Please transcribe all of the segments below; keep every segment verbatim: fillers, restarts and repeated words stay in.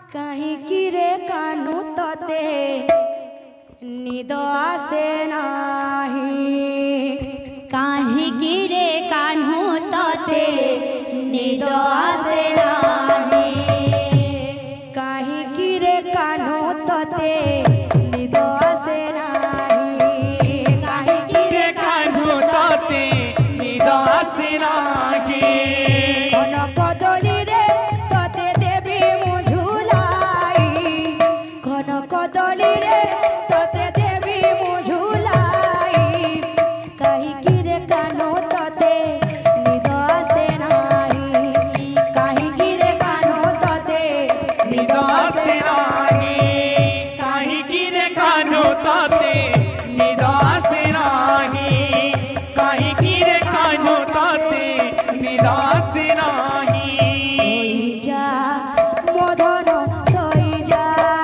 काहीकि रे कानू तते निद आसे नाही काहीकि रे कान्हू तते निद आसे नाही काहीकि रे कानू तते निद आसे नाही काहीकि रे कान्हू तते निद आसे नाही घन कदली रे तते देवी मुझुलाई घन कदली रे तते देवी मुझुलाई काहीकि रे कानू तते निद आसे नाही काहीकि रे कानू तते निद आसे नाही काहीकि रे कान्हू तते निद आसे नाही काहीकि रे कान्हू तते निद आसे नाही सोई जा मदन सोई जा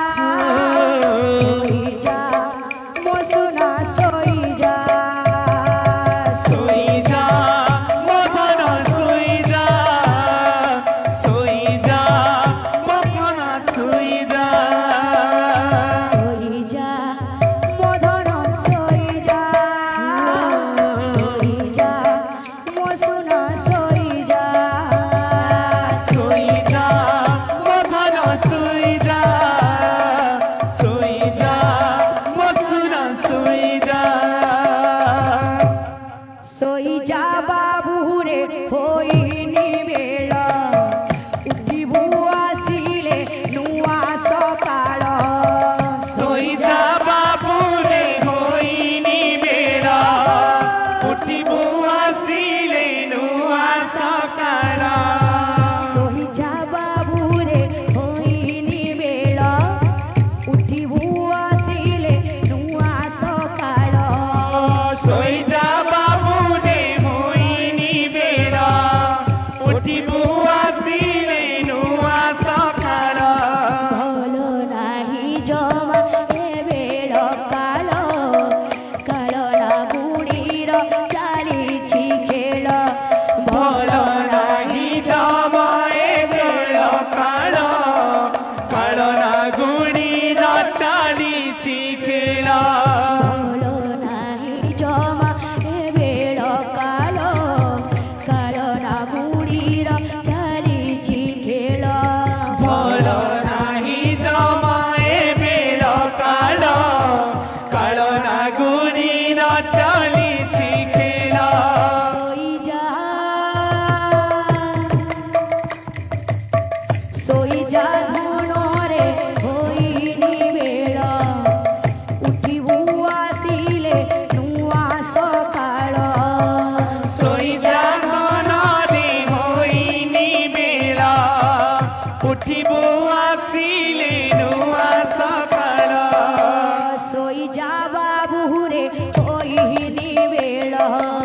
सोई जा मोसुना सोई जा सोई जा मदन सोई जा सोई जा मदन सोई जा सोई जा मदन सोई जा सोई जा मोसुना सोई जा सोई जा मदन सोई जा सोई जा मसुना सोई जा सोई जा बाबू रे होई निबेला उठिबु आसिले नुआ सकाळ सोई जा बाबू रे होइनी बेला उठिबु आसिले नुआ सकाळ सोई जा बाबू रे होई निबेला उठिबु आसिले नुआ सकाळ सोई जा बाबू रे होइनी बेला उठिबु आसिले नुआ सकाळ भलो नाही जमा ए बेळ काळ काळ ना गुडीर चालीची खेळ भल नाही जमाए बेळ काळ काळ ना गुडी न चालीची खेळ भलो नाही जमा ए बेळ काळ काळ ना गुडीर चालीची खेळ भल नाही जमाए बेळ काळ काळ ना गुडी न चालीची खेळ सोई जा सोई जा धुनरे होई निबेळ उठिबु आसिले नुआ सकाळ सोई जा नदी होइनी बेळ उठिबु आसिले नुआ सकाळ सोई जा बाबू रे होई निबेळ